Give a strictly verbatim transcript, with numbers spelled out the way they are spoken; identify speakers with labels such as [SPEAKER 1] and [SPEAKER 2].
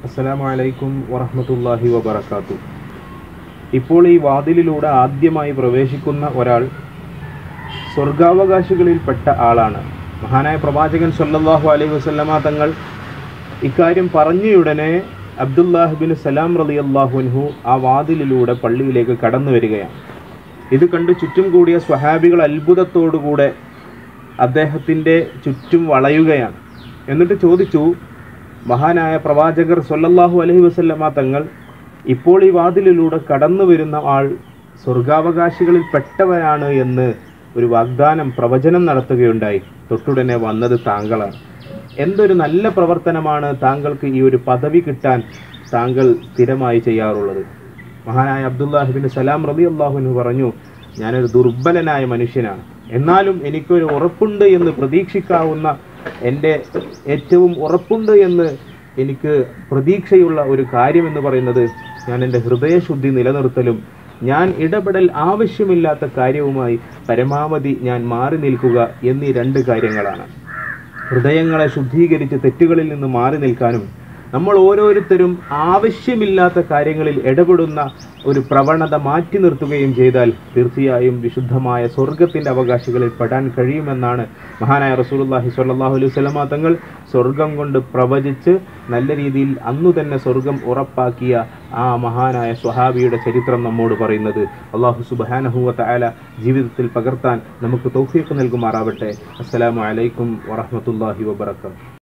[SPEAKER 1] അസ്സലാമു അലൈക്കും വറഹ്മത്തുള്ളാഹി വബറകാതുഹു. ഇപ്പോൾ ഈ വാതിലിലൂടെ ആദ്യമായി പ്രവേശിക്കുന്ന ഒരാൾ സ്വർഗാവകാശികളിൽപ്പെട്ട ആളാണ്. മഹാനായ പ്രവാചകൻ സല്ലല്ലാഹു അലൈഹി വസല്ലമ തങ്ങൾ ഇക്കാര്യം പറഞ്ഞയുടനെ അബ്ദുല്ലാഹ് ബിൻ സലാം റളിയല്ലാഹു അൻഹു ആ വാതിലിലൂടെ പള്ളിയിലേക്ക് കടന്നു വരികയാണ്. ഇത് കണ്ട് ചുറ്റും കൂടിയ സ്വഹാബികൾ അത്ഭുതത്തോടുകൂടെ അദ്ദേഹത്തിൻ്റെ ചുറ്റും വളയുകയാണ്. എന്നിട്ട് ചോദിച്ചു, മഹാനായ പ്രവാചകർ സല്ലല്ലാഹു അലൈഹി വസല്ലമ തങ്ങൾ ഇപ്പോൾ ഈ വാതിലിലൂടെ കടന്നു വരുന്ന ആൾ സ്വർഗാവകാശികളിൽ പെട്ടവരാണ് എന്ന് ഒരു വാഗ്ദാനം പ്രവചനം നടത്തുകയുണ്ടായി. തൊട്ടുടനെ വന്നത് താങ്കളാണ്. എന്തൊരു നല്ല പ്രവർത്തനമാണ് താങ്കൾക്ക് ഈ ഒരു പദവി കിട്ടാൻ താങ്കൾ സ്ഥിരമായി ചെയ്യാറുള്ളത്. മഹാനായ അബ്ദുല്ലാഹി ബിൻ സലാം റളിയല്ലാഹു അൻഹു പറഞ്ഞു, ഞാനൊരു ദുർബലനായ മനുഷ്യനാണ്, എന്നാലും എനിക്കൊരു ഉറപ്പുണ്ട് എന്ന് പ്രതീക്ഷിക്കാവുന്ന, എൻ്റെ ഏറ്റവും ഉറപ്പുണ്ട് എന്ന് എനിക്ക് പ്രതീക്ഷയുള്ള ഒരു കാര്യമെന്ന് പറയുന്നത് ഞാൻ എൻ്റെ ഹൃദയശുദ്ധി നിലനിർത്തലും ഞാൻ ഇടപെടൽ ആവശ്യമില്ലാത്ത കാര്യവുമായി പരമാവധി ഞാൻ മാറി നിൽക്കുക എന്നീ രണ്ട് കാര്യങ്ങളാണ്. ഹൃദയങ്ങളെ ശുദ്ധീകരിച്ച് തെറ്റുകളിൽ നിന്ന് മാറി നിൽക്കാനും നമ്മൾ ഓരോരുത്തരും ആവശ്യമില്ലാത്ത കാര്യങ്ങളിൽ ഇടപെടുന്ന ഒരു പ്രവണത മാറ്റി നിർത്തുകയും ചെയ്താൽ തീർച്ചയായും വിശുദ്ധമായ സ്വർഗത്തിൻ്റെ അവകാശികളിൽ പെടാൻ കഴിയുമെന്നാണ് മഹാനായ റസൂലുള്ളാഹി സ്വല്ലല്ലാഹു അലൈഹി വസല്ലമ തങ്ങൾ സ്വർഗം കൊണ്ട് പ്രവചിച്ച് നല്ല രീതിയിൽ അന്നു തന്നെ സ്വർഗം ഉറപ്പാക്കിയ ആ മഹാനായ സ്വഹാബിയുടെ ചരിത്രം നമ്മോട് പറയുന്നത്. അല്ലാഹു സുബ്ഹാനഹു വ തആല ജീവിതത്തിൽ പകർത്താൻ നമുക്ക് തൗഫീഖ് നൽകുമാറാവട്ടെ. അസ്സലാമു അലൈക്കും വറഹ്മത്തുള്ളാഹി വബറകാതുഹു.